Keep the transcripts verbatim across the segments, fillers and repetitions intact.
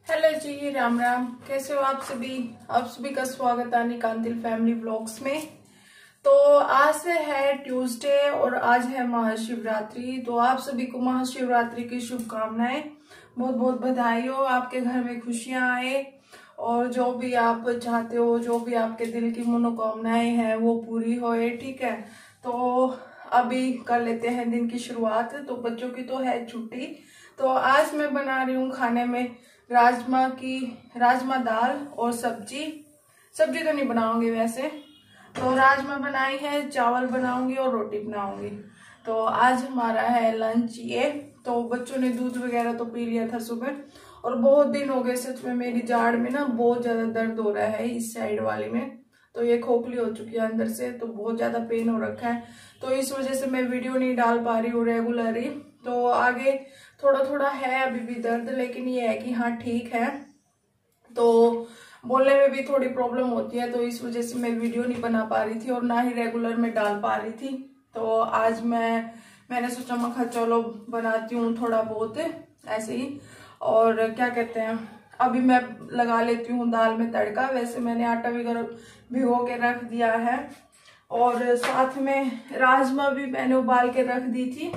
Hello जी, राम राम। कैसे हो आप सभी? आप सभी का स्वागत है निकांतिल फैमिली व्लॉग्स में। तो आज से है ट्यूसडे और आज है महाशिवरात्रि। तो आप सभी को महाशिवरात्रि की शुभकामनाएं, बहुत बहुत बधाई हो। आपके घर में खुशियां आए और जो भी आप चाहते हो, जो भी आपके दिल की मनोकामनाएं हैं वो पूरी होए। ठीक है, तो अभी कर लेते हैं दिन की शुरुआत। तो बच्चों की तो है छुट्टी, तो आज मैं बना रही हूँ खाने में राजमा की राजमा दाल और सब्जी। सब्जी तो नहीं बनाऊंगी वैसे, तो राजमा बनाई है, चावल बनाऊंगी और रोटी बनाऊंगी। तो आज हमारा है लंच ये। तो बच्चों ने दूध वगैरह तो पी लिया था सुबह, और बहुत दिन हो गए सच में। मेरी जाड़ में ना बहुत ज्यादा दर्द हो रहा है इस साइड वाली में, तो ये खोखली हो चुकी है अंदर से, तो बहुत ज्यादा पेन हो रखा है। तो इस वजह से मैं वीडियो नहीं डाल पा रही हूँ रेगुलरली। तो आगे थोड़ा थोड़ा है अभी भी दर्द, लेकिन ये है कि हाँ ठीक है। तो बोलने में भी थोड़ी प्रॉब्लम होती है, तो इस वजह से मैं वीडियो नहीं बना पा रही थी और ना ही रेगुलर में डाल पा रही थी। तो आज मैं मैंने सोचा मैं चलो बनाती हूँ थोड़ा बहुत ऐसे ही। और क्या कहते हैं, अभी मैं लगा लेती हूँ दाल में तड़का। वैसे मैंने आटा वगैरह भिगो के रख दिया है, और साथ में राजमा भी मैंने उबाल के रख दी थी।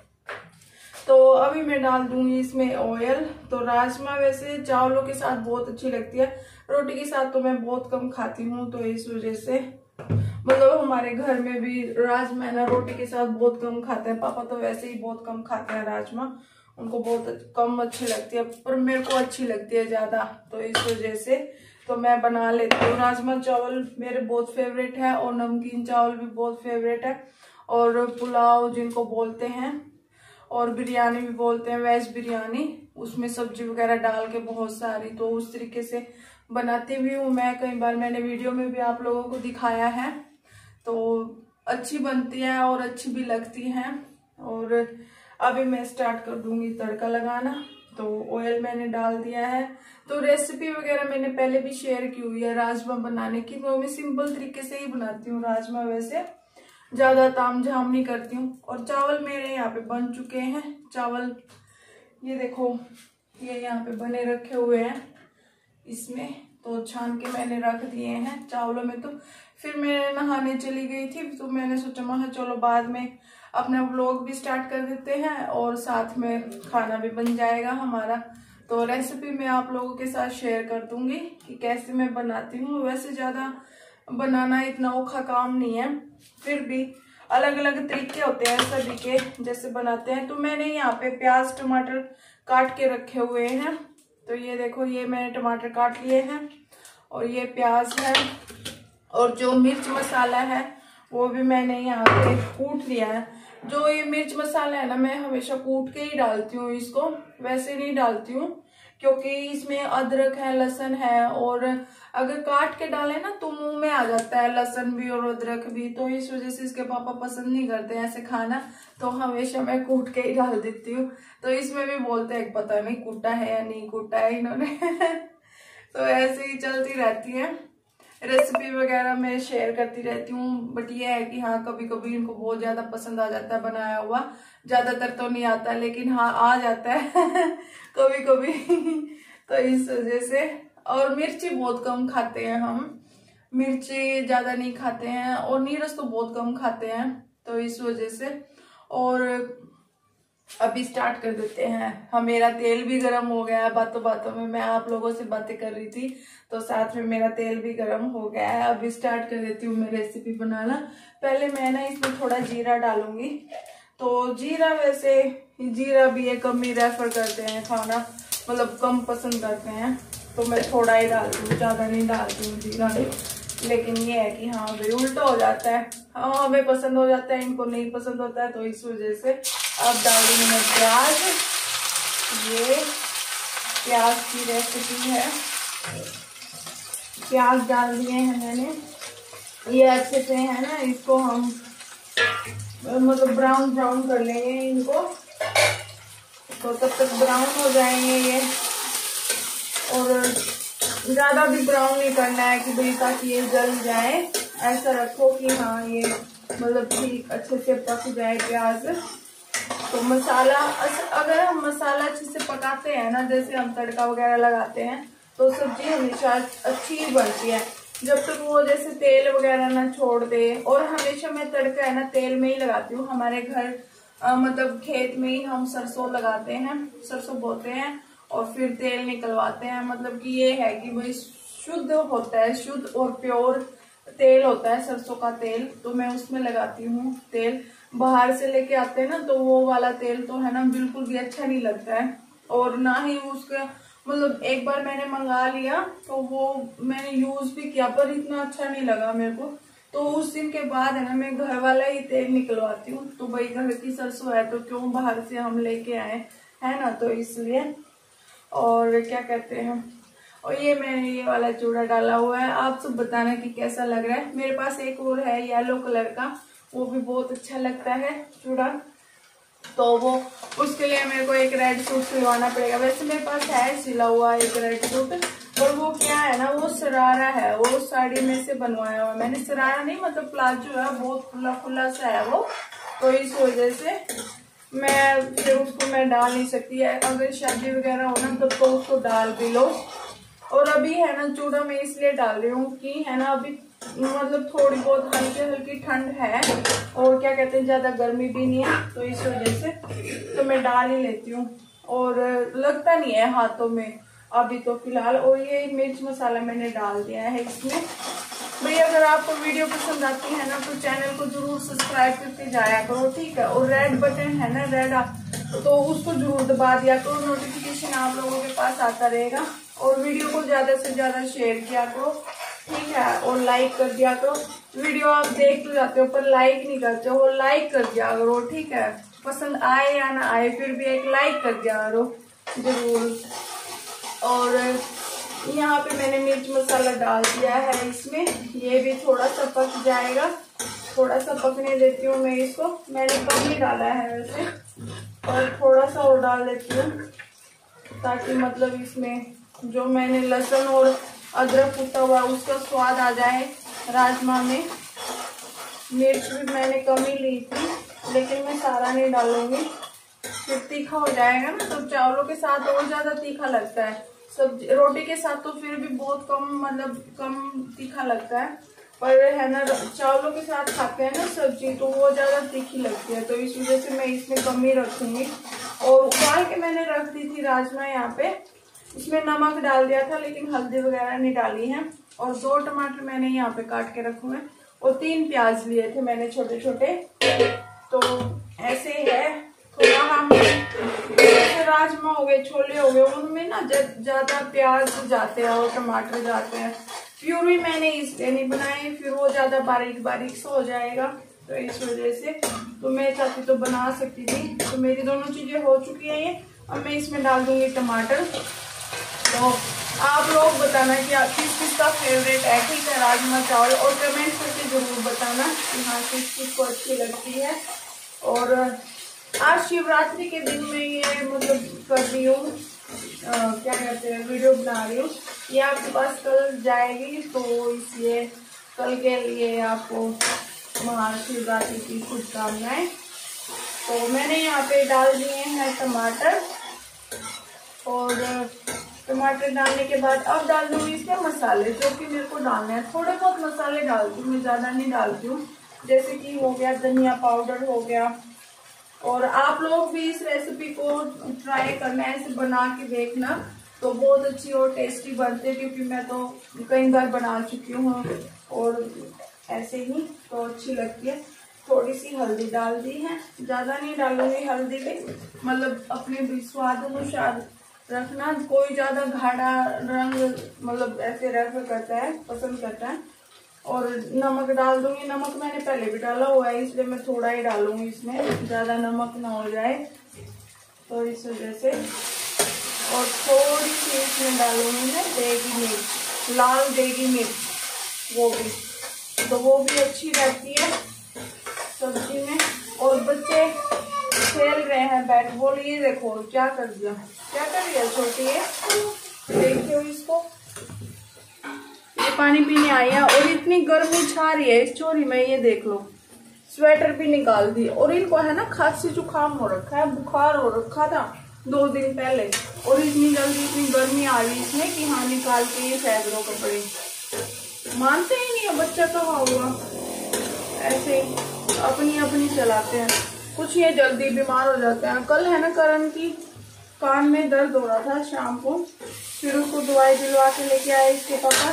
तो अभी मैं डाल दूंगी इसमें ऑयल। तो राजमा वैसे चावलों के साथ बहुत अच्छी लगती है, रोटी के साथ तो मैं बहुत कम खाती हूँ। तो इस वजह से मतलब हमारे घर में भी राजमा ना रोटी के साथ बहुत कम खाते हैं। पापा तो वैसे ही बहुत कम खाते हैं राजमा, उनको बहुत कम अच्छी लगती है, पर मेरे को अच्छी लगती है ज्यादा। तो इस वजह से तो मैं बना लेती हूँ। राजमा चावल मेरे बहुत फेवरेट है, और नमकीन चावल भी बहुत फेवरेट है, और पुलाव जिनको बोलते हैं, और बिरयानी भी बोलते हैं, वेज बिरयानी, उसमें सब्जी वगैरह डाल के बहुत सारी। तो उस तरीके से बनाती भी हूँ मैं। कई बार मैंने वीडियो में भी आप लोगों को दिखाया है, तो अच्छी बनती है और अच्छी भी लगती हैं। और अभी मैं स्टार्ट कर दूंगी तड़का लगाना। तो ऑयल मैंने डाल दिया है। तो रेसिपी वगैरह मैंने पहले भी शेयर की हुई है राजमा बनाने की। तो मैं सिंपल तरीके से ही बनाती हूँ राजमा, वैसे ज्यादा ताम झाम नहीं करती हूँ। और चावल मेरे यहाँ पे बन चुके हैं। चावल ये देखो, ये यहाँ पे बने रखे हुए हैं इसमें, तो छान के मैंने रख दिए हैं चावलों में। तो फिर मैं नहाने चली गई थी, तो मैंने सोचा मैं चलो बाद में अपना व्लॉग भी स्टार्ट कर देते हैं और साथ में खाना भी बन जाएगा हमारा। तो रेसिपी मैं आप लोगों के साथ शेयर कर दूंगी कि कैसे मैं बनाती हूँ। वैसे ज्यादा बनाना इतना औखा काम नहीं है, फिर भी अलग अलग तरीके होते हैं सभी के जैसे बनाते हैं। तो मैंने यहाँ पे प्याज टमाटर काट के रखे हुए हैं। तो ये देखो, ये मैंने टमाटर काट लिए हैं, और ये प्याज है, और जो मिर्च मसाला है वो भी मैंने यहाँ पे कूट लिया है। जो ये मिर्च मसाला है ना, मैं हमेशा कूट के ही डालती हूँ इसको, वैसे नहीं डालती हूँ, क्योंकि इसमें अदरक है, लहसुन है, और अगर काट के डाले ना तो मुंह में आ जाता है लहसुन भी और अदरक भी। तो इस वजह से इसके पापा पसंद नहीं करते ऐसे खाना, तो हमेशा मैं कूट के ही डाल देती हूँ। तो इसमें भी बोलते हैं पता नहीं कूटा है या नहीं कूटा है इन्होंने तो ऐसे ही चलती रहती है। रेसिपी वगैरह मैं शेयर करती रहती हूँ, बट ये है कि हाँ कभी कभी इनको बहुत ज्यादा पसंद आ जाता है बनाया हुआ। ज्यादातर तो नहीं आता, लेकिन हाँ आ जाता है कभी कभी तो इस वजह से। और मिर्ची बहुत कम खाते हैं हम, मिर्ची ज्यादा नहीं खाते हैं, और नीरस तो बहुत कम खाते हैं, तो इस वजह से। और अभी स्टार्ट कर देते हैं। हाँ, मेरा तेल भी गर्म हो गया है, बातों बातों में मैं आप लोगों से बातें कर रही थी, तो साथ में मेरा तेल भी गर्म हो गया है। अभी स्टार्ट कर देती हूँ मैं रेसिपी बनाना। पहले मैं ना इसमें थोड़ा जीरा डालूंगी। तो जीरा, वैसे जीरा भी ये कम ही रेफर करते हैं खाना, मतलब कम पसंद करते हैं, तो मैं थोड़ा ही डालती हूँ, ज्यादा नहीं डालती हूँ जीरा। लेकिन ये है कि हाँ भाई उल्टा हो जाता है, हाँ हमें पसंद हो जाता है, इनको नहीं पसंद होता है, तो इस वजह से। अब डाल दूंगी मैं प्याज। ये प्याज की रेसिपी है, प्याज डाल दिए हैं मैंने। ये अच्छे से है ना, इसको हम मतलब ब्राउन ब्राउन कर लेंगे इनको, तो तब तक ब्राउन हो जाएंगे ये। और ज्यादा भी ब्राउन नहीं करना है कि भाई ताकि ये जल जाए, ऐसा रखो कि हाँ ये मतलब ठीक अच्छे से पक जाए प्याज। तो मसाला, अगर हम मसाला अच्छे से पकाते हैं ना, जैसे हम तड़का वगैरह लगाते हैं, तो सब्जी हमेशा अच्छी बनती है जब तक वो जैसे तेल वगैरह ना छोड़ दे। और हमेशा मैं तड़का है ना तेल में ही लगाती हूँ। हमारे घर आ, मतलब खेत में ही हम सरसों लगाते हैं, सरसों बोते हैं और फिर तेल निकलवाते हैं। मतलब कि ये है कि भाई शुद्ध होता है, शुद्ध और प्योर तेल होता है सरसों का तेल, तो मैं उसमें लगाती हूँ तेल। बाहर से लेके आते हैं ना, तो वो वाला तेल तो है ना बिल्कुल भी अच्छा नहीं लगता है। और ना ही उसका मतलब एक बार मैंने मंगा लिया तो वो मैंने यूज भी किया, पर इतना अच्छा नहीं लगा मेरे को। तो उस दिन के बाद है ना मैं घर वाला ही तेल निकलवाती हूँ। तो भाई घर की सरसों है तो क्यों बाहर से हम लेके आए, है ना, तो इसलिए। और क्या कहते हैं, और ये मैंने ये वाला चूड़ा डाला हुआ है। आप सब बताना कि कैसा लग रहा है। मेरे पास एक और है येलो कलर का, वो भी बहुत अच्छा लगता है चूड़ा। तो वो उसके लिए मेरे को एक रेड सूट सिलवाना पड़ेगा। वैसे मेरे पास है सिला हुआ एक रेड सूट, और वो क्या है ना, वो सरारा है, वो साड़ी में से बनवाया हुआ मैंने। सरारा नहीं मतलब प्लाजो है, बहुत खुला खुला सा है वो। तो इस वजह से मैं फिर उसको मैं डाल नहीं सकती है। अगर शादी वगैरह हो ना तब तो उसको डाल भी लो। और अभी है ना चूड़ा मैं इसलिए डाल रही हूँ कि है ना अभी मतलब थोड़ी बहुत हल्की हल्की ठंड है, और क्या कहते हैं ज्यादा गर्मी भी नहीं है, तो इस वजह से तो मैं डाल ही लेती हूँ। और लगता नहीं है हाथों में अभी तो फिलहाल। और ये मिर्च मसाला मैंने डाल दिया है इसमें। भैया अगर आपको वीडियो पसंद आती है ना तो चैनल को जरूर सब्सक्राइब करके जाया करो, ठीक है। और रेड बटन है ना रेड, तो उसको जरूर दबा दिया करो, नोटिफिकेशन आप लोगों के पास आता रहेगा। और वीडियो को ज्यादा से ज्यादा शेयर किया करो, ठीक है। और लाइक कर दिया करो। वीडियो आप देख तो जाते हो पर लाइक नहीं करते हो, लाइक कर दिया करो, ठीक है। पसंद आए या ना आए फिर भी एक लाइक कर दिया करो जरूर। और यहाँ पे मैंने मिर्च मसाला डाल दिया है इसमें, ये भी थोड़ा सा पक जाएगा, थोड़ा सा पकने देती हूँ मैं इसको। मैंने कम ही डाला है वैसे, और थोड़ा सा और डाल देती हूँ ताकि मतलब इसमें जो मैंने लहसुन और अदरक कूटा हुआ उसका स्वाद आ जाए राजमा में। मिर्च भी मैंने कम ही ली थी, लेकिन मैं सारा नहीं डालूंगी, फिर तीखा हो जाएगा ना। तो चावलों के साथ और ज्यादा तीखा लगता है, सब्जी रोटी के साथ तो फिर भी बहुत कम मतलब कम तीखा लगता है, पर है ना चावलों के साथ खाते हैं ना सब्जी तो वो ज्यादा तीखी लगती है। तो इस वजह से मैं इसमें कम ही रखूंगी। और उबाल के मैंने रख दी थी राजमा यहाँ पे, इसमें नमक डाल दिया था लेकिन हल्दी वगैरह नहीं डाली है। और दो टमाटर मैंने यहाँ पे काट के रखे हुए, और तीन प्याज लिए थे मैंने छोटे छोटे। तो ऐसे है थोड़ा, हम जैसे राजमा हो गए, छोले हो गए, उनमें ना ज्यादा प्याज जाते हैं और टमाटर जाते हैं। प्यूरी मैंने इसलिए नहीं बनाई, फिर वो ज्यादा बारीक बारीक सा हो जाएगा, तो इस वजह से। तो मैं चाहती तो बना सकती थी। तो मेरी दोनों चीजें हो चुकी है ये। अब मैं इसमें डाल दूंगी टमाटर। तो आप लोग बताना कि आप किस किस का फेवरेट है, ठीक है, राजमा चावल, और कमेंट करके जरूर बताना कि हाँ किस किस को अच्छी लगती है। और आज शिवरात्रि के दिन में ये मतलब कर रही हूँ, क्या कहते हैं, वीडियो बना रही हूँ। ये आपके पास कल जाएगी, तो इसलिए कल के लिए आपको महाशिवरात्रि की शुभकामनाएं। तो मैंने यहाँ पे डाल दिए हैं टमाटर, और टमाटर डालने के बाद अब डाल दूंगी इसमें मसाले जो कि मेरे को डालने हैं। थोड़े बहुत मसाले डालती हूँ, मैं ज्यादा नहीं डालती हूँ। जैसे कि हो गया धनिया पाउडर हो गया। और आप लोग भी इस रेसिपी को ट्राई करना, ऐसे बना के देखना, तो बहुत अच्छी और टेस्टी बनते, क्योंकि मैं तो कई बार बना चुकी हूँ और ऐसे ही तो अच्छी लगती है। थोड़ी सी हल्दी डाल दी है, ज्यादा नहीं डालूंगी हल्दी भी, मतलब अपने भी स्वाद अनुसार रखना। कोई ज्यादा गाढ़ा रंग मतलब ऐसे रंग करता है, पसंद करता है। और नमक डाल दूंगी, नमक मैंने पहले भी डाला हुआ है इसलिए मैं थोड़ा ही डालूंगी इसमें, ज्यादा नमक ना हो जाए तो इस वजह से। और थोड़ी सी इसमें डालूंगी मैं देगी मिर्च, लाल देगी मिर्च, वो भी तो वो भी अच्छी रहती है सब्जी में। और बच्चे खेल रहे हैं बैट बॉल, ये देखो क्या कर दिया, क्या कर रही है छोटी है, देखियो इसको, ये पानी पीने आई है और इतनी गर्मी छा रही है इस चोरी में, ये देख लो स्वेटर भी निकाल दी। और इनको है ना खांसी जुकाम हो रखा है, बुखार हो रखा था दो दिन पहले, और इतनी जल्दी इतनी गर्मी आ रही इसमें कि हाँ निकाल के ये फेंक दो कपड़े। मानते ही नहीं है बच्चा, कहाँ हुआ, ऐसे अपनी अपनी चलाते हैं। कुछ ये जल्दी बीमार हो जाते हैं। कल है ना करण की कान में दर्द हो रहा था शाम को, फिर उसको दवाई दिलवा के लेके आए इसके पापा।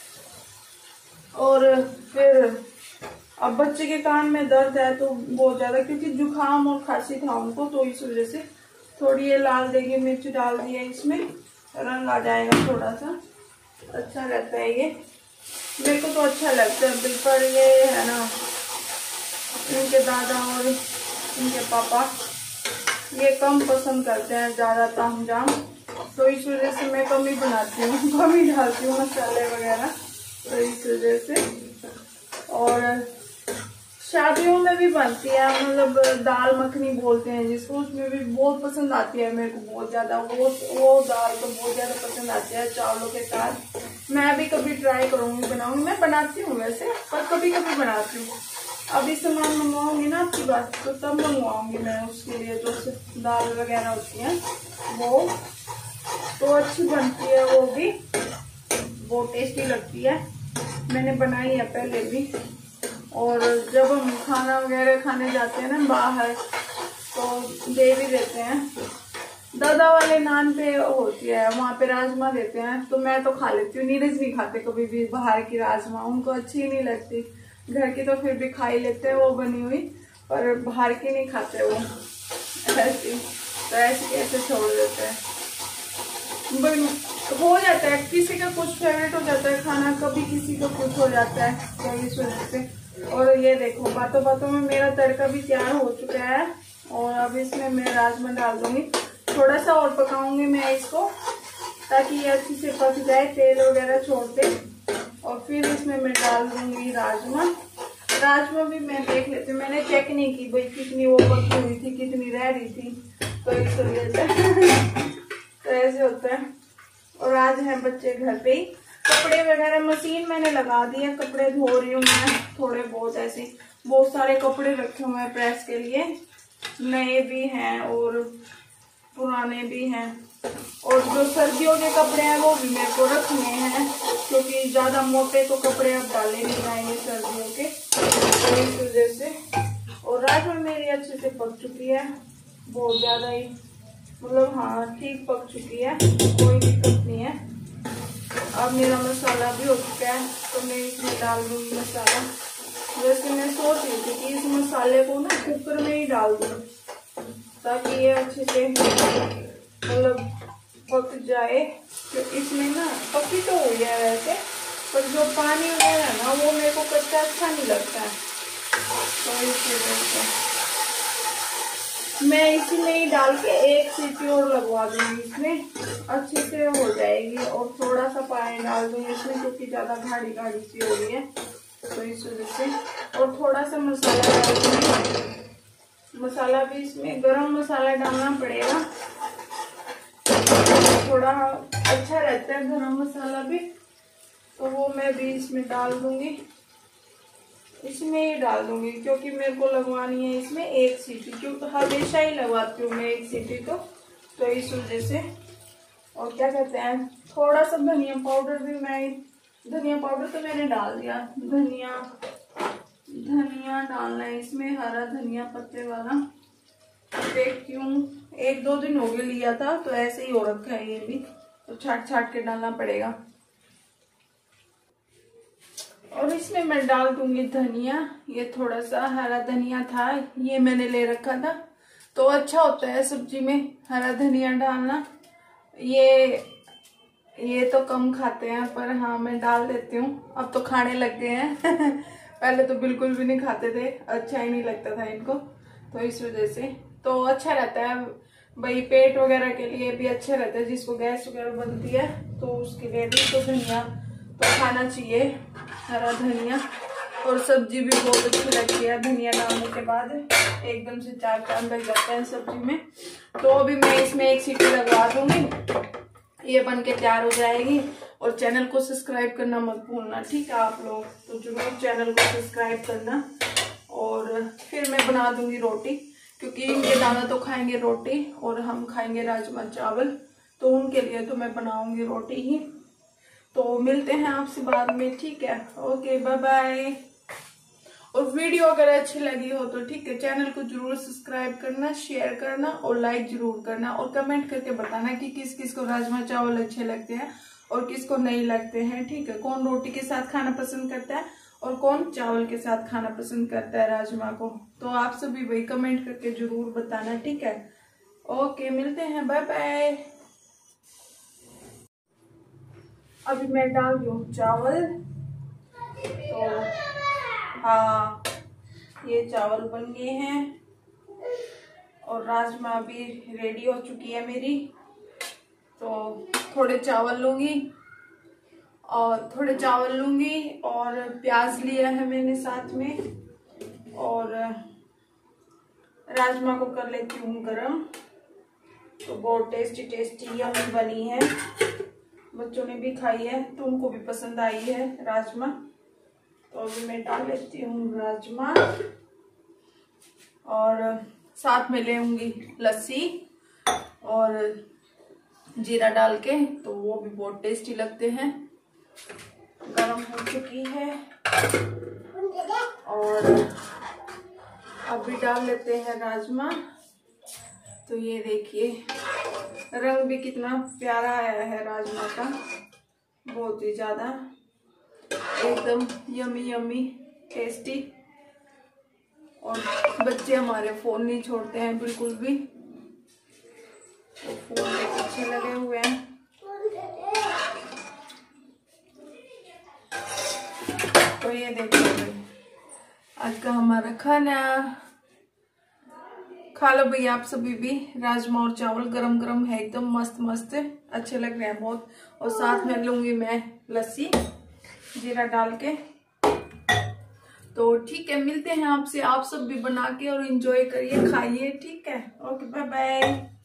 और फिर अब बच्चे के कान में दर्द है तो बहुत ज्यादा, क्योंकि जुकाम और खांसी था उनको, तो इस वजह से थोड़ी ये लाल देगी मिर्च डाल दी है इसमें, रंग आ जाएगा थोड़ा सा, अच्छा रहता है ये। मेरे को तो अच्छा लगता है बिल्कुल। ये है ना इनके दादा और इनके पापा ये कम पसंद करते हैं ज्यादा तामझाम, तो इस वजह से मैं कम ही बनाती हूँ, कम ही डालती हूँ मसाले वगैरह, तो इस वजह से। और शादियों में भी बनती है, मतलब दाल मखनी बोलते हैं जिसको, उसमें भी बहुत पसंद आती है मेरे को बहुत ज्यादा। वो वो दाल तो बहुत ज्यादा पसंद आती है चावलों के साथ। मैं भी कभी ट्राई करूंगी, बनाऊंगी। मैं बनाती हूँ वैसे, पर कभी कभी बनाती हूँ। अभी सामान मंगवाऊंगी ना आपकी बात, तो तब मंगवाऊंगी मैं उसके लिए जो दाल वगैरह होती है वो, तो अच्छी बनती है वो भी, बहुत टेस्टी लगती है। मैंने बनाई है पहले भी। और जब हम खाना वगैरह खाने जाते हैं ना बाहर, तो दे भी देते हैं। दादा वाले नान पे होती है, वहाँ पे राजमा देते हैं, तो मैं तो खा लेती हूँ। नीरज नहीं खाते कभी भी बाहर की राजमा, उनको अच्छी नहीं लगती। घर की तो फिर भी खा ही लेते हैं वो बनी हुई, पर बाहर की नहीं खाते वो ऐसी, तो ऐसे कैसे छोड़ देते हैं। हो जाता है किसी का कुछ फेवरेट हो जाता है खाना, कभी किसी का कुछ हो जाता है, तो इस वजह से। और ये देखो बातों बातों में मेरा तड़का भी तैयार हो चुका है, और अब इसमें मैं राजमा डाल दूंगी। थोड़ा सा और पकाऊंगी मैं इसको, ताकि ये अच्छी से पक जाए, तेल वगैरह छोड़ दे, और फिर इसमें मैं डाल दूंगी राजमा। राजमा भी मैं देख लेती हूँ, मैंने चेक नहीं की भाई कितनी वो पकी हुई थी, कितनी रह रही थी, तो इस वजह से तो ऐसे होता है। और आज है बच्चे घर पे ही। कपड़े वगैरह मशीन मैंने लगा दी है, कपड़े धो रही हूँ मैं थोड़े बहुत, ऐसे बहुत सारे कपड़े रखे हुए हैं प्रेस के लिए, नए भी हैं और पुराने भी हैं। और जो सर्दियों के कपड़े हैं वो भी मेरे को रखने हैं, क्योंकि ज्यादा मोटे तो कपड़े अब डाले नहीं जाएंगे सर्दियों के, तो इस वजह से। और राजमा मेरी अच्छे से पक चुकी है, बहुत ज्यादा ही, मतलब हाँ ठीक पक चुकी है, कोई दिक्कत नहीं है। अब मेरा मसाला भी हो चुका है, तो मैं इसमें डाल दूंगी मसाला। वैसे मैं सोच रही थी कि इस मसाले को ना कुकर में ही डाल दूँ, ताकि ये अच्छे से मतलब पक जाए। तो इसमें ना पकी तो हुई है वैसे, पर जो पानी वगैरह है ना वो मेरे को कच्चा अच्छा नहीं लगता है, तो इस वजह से मैं इसी में ही डाल के एक सीटी और लगवा दूंगी, इसमें अच्छे से हो जाएगी। और थोड़ा सा पानी डाल दूंगी इसमें, क्योंकि ज्यादा गाढ़ी गाढ़ी सी हो रही है, तो इस वजह से। और थोड़ा सा मसाला डाल दूंगी, मसाला भी इसमें गरम मसाला डालना पड़ेगा, थोड़ा अच्छा रहता है गरम मसाला भी, तो वो मैं भी इसमें डाल दूंगी, इसमें ही डाल दूंगी, क्योंकि मेरे को लगवानी है इसमें एक सीटी, क्योंकि हमेशा ही लगवाती हूँ मैं एक सीटी, तो तो इस वजह से। और क्या कहते हैं, थोड़ा सा धनिया पाउडर भी मैं, धनिया पाउडर तो मैंने डाल दिया, धनिया धनिया डालना है इसमें, हरा धनिया पत्ते वाला। देखती हूँ, एक दो दिन हो गए लिया था, तो ऐसे ही हो रखा है ये भी, तो छाट छाट के डालना पड़ेगा। और इसमें मैं डाल दूंगी धनिया, ये थोड़ा सा हरा धनिया था, ये मैंने ले रखा था, तो अच्छा होता है सब्जी में हरा धनिया डालना। ये ये तो कम खाते हैं, पर हाँ मैं डाल देती हूँ, अब तो खाने लग गए हैं पहले तो बिल्कुल भी नहीं खाते थे, अच्छा ही नहीं लगता था इनको, तो इस वजह से। तो अच्छा रहता है भाई, पेट वगैरह के लिए भी अच्छा रहता है, जिसको गैस वगैरह बनती है तो उसके लिए भी तो धनिया तो खाना चाहिए, हरा धनिया। और सब्जी भी बहुत अच्छी लगती है धनिया डालने के बाद, एकदम से चार चांद लग जाते हैं सब्जी में। तो अभी मैं इसमें एक सीटी लगवा दूंगी, ये बन के तैयार हो जाएगी। और चैनल को सब्सक्राइब करना मत भूलना, ठीक है आप लोग, तो जरूर चैनल को सब्सक्राइब करना। और फिर मैं बना दूंगी रोटी, क्योंकि ये दादा तो खाएंगे रोटी और हम खाएंगे राजमा चावल, तो उनके लिए तो मैं बनाऊंगी रोटी ही। तो मिलते हैं आपसे बाद में, ठीक है? Okay, bye bye. और वीडियो अगर अच्छी लगी हो तो ठीक है, चैनल को जरूर सब्सक्राइब करना, शेयर करना और लाइक जरूर करना, और कमेंट करके बताना कि किस किस को राजमा चावल अच्छे लगते हैं और किसको नहीं लगते हैं, ठीक है? कौन रोटी के साथ खाना पसंद करता है और कौन चावल के साथ खाना पसंद करता है राजमा को। तो आप सभी भाई कमेंट करके जरूर बताना, ठीक है? ओके, मिलते हैं, बाय बाय। अभी मैं डाल दूं चावल। तो हाँ, ये चावल बन गए हैं और राजमा भी रेडी हो चुकी है मेरी। तो थोड़े चावल लूंगी और थोड़े चावल लूंगी और प्याज लिया है मैंने साथ में, और राजमा को कर लेती हूँ गरम। तो बहुत टेस्टी टेस्टी यम्मी बनी है, बच्चों ने भी खाई है तो उनको भी पसंद आई है राजमा। तो अभी मैं डाल लेती हूँ राजमा और साथ में लेंगी लस्सी और जीरा डाल के, तो वो भी बहुत टेस्टी लगते हैं। गरम हो चुकी है और अभी डाल लेते हैं राजमा। तो ये देखिए रंग भी कितना प्यारा आया है राजमा का, बहुत ही ज्यादा एकदम यमी यमी टेस्टी। और बच्चे हमारे फोन नहीं छोड़ते हैं बिल्कुल भी, तो फोन के पीछे लगे हुए हैं। तो ये देखिए आज का हमारा खाना, खा लो भैया आप सभी भी। राजमा और चावल गरम गरम है, एकदम मस्त मस्त अच्छे लग रहे हैं बहुत। और साथ में लूंगी मैं लस्सी जीरा डाल के। तो ठीक है, मिलते हैं आपसे, आप सब भी बना के और एंजॉय करिए, खाइए, ठीक है? Okay, bye bye.